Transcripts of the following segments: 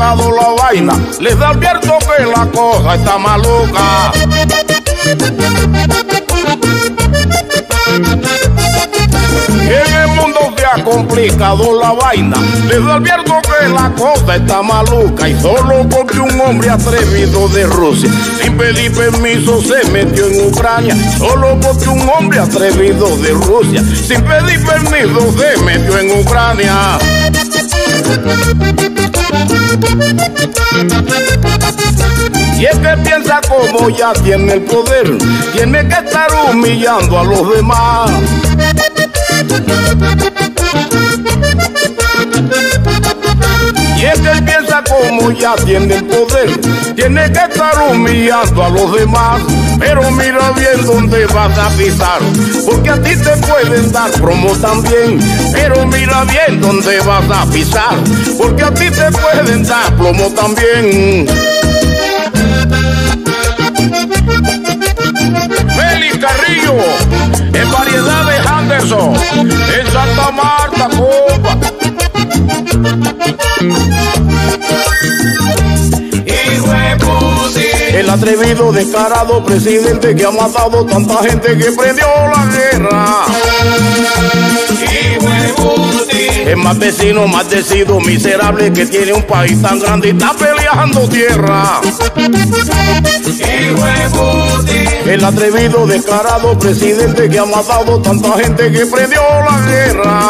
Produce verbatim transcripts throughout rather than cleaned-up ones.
complicado la vaina. Les advierto que la cosa está maluca. En el mundo se ha complicado la vaina. Les advierto que la cosa está maluca. Y solo porque un hombre atrevido de Rusia, sin pedir permiso, se metió en Ucrania. Solo porque un hombre atrevido de Rusia, sin pedir permiso, se metió en Ucrania. Y es que piensa como ya tiene el poder, tiene que estar humillando a los demás. Y es que él piensa como ya tiene el poder, tiene que estar humillando a los demás. Pero mira bien dónde vas a pisar, porque a ti te pueden dar promo también. Pero mira bien dónde vas a pisar, porque a ti te pueden dar plomo también. Félix Carrillo, en variedades Anderson, en Santa Marta, compa. El atrevido, descarado presidente que ha matado tanta gente, que prendió la guerra. Es más vecino, más decido, miserable, que tiene un país tan grande y está peleando tierra. El atrevido, descarado presidente que ha matado tanta gente, que prendió la guerra.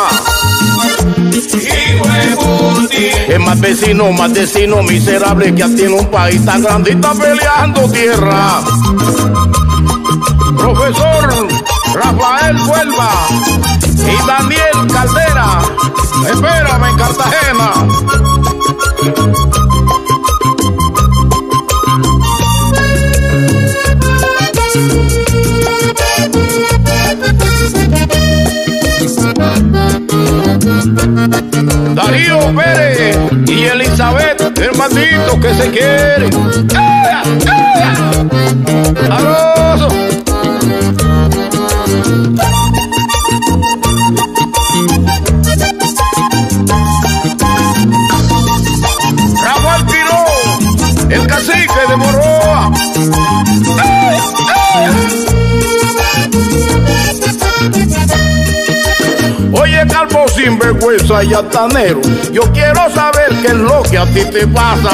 Es más vecino, más vecino, miserable, que tiene un país tan grande y está peleando tierra. Profesor Rafael Huelva y Daniel Caldera, espérame en Cartagena. Darío Pérez y Elizabeth, hermanito que se quiere. ¡Eh! ¡Eh! ¡Sabroso! Rafael Pirón, el cacique de Moroa. ¡Eh! ¡Eh! Oye, calvo sinvergüenza y altanero, yo quiero saber qué es lo que a ti te pasa.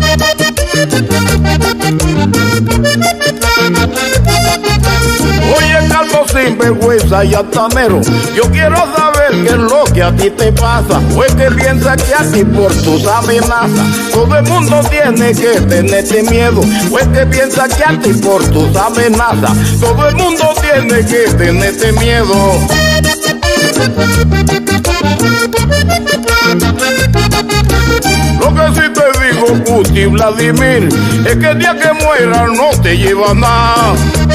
Oye, calvo sinvergüenza y altanero, yo quiero saber qué es lo que a ti te pasa. Pues que piensa que a ti por tus amenazas todo el mundo tiene que tenerte miedo. Pues que piensa que a ti por tus amenazas todo el mundo tiene que tenerte miedo. Lo que sí te digo, Puti Vladimir, es que el día que muera no te lleva nada.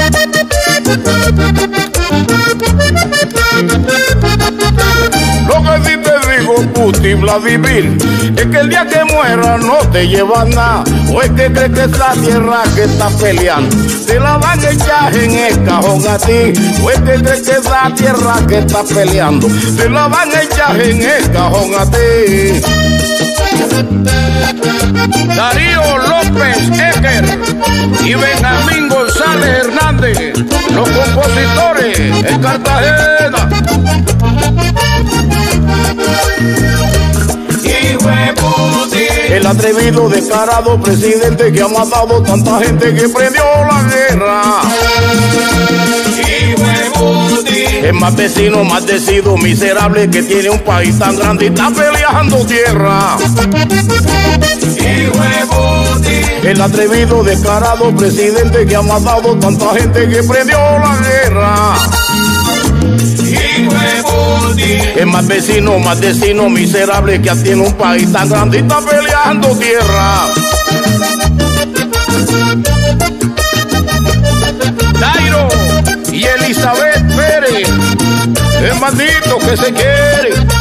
Lo que sí te digo, Puti Vladimir, es que el día que muera no te lleva nada. O es que crees que esa tierra que está peleando te la van a echar en el cajón a ti. O es que crees que esa tierra que está peleando te la van a echar en el cajón a ti. Darío López Eker y Benjamín González Hernández, los compositores en Cartagena. El atrevido, descarado presidente que ha matado tanta gente, que prendió la guerra. Es más vecino, más decido, miserable, que tiene un país tan grande y está peleando tierra. El atrevido, descarado presidente que ha matado tanta gente, que prendió la guerra. Es más vecino, más vecino, miserable, que tiene un país tan grande y está peleando tierra. Dairo y Elizabeth Pérez, hermanito que se quiere.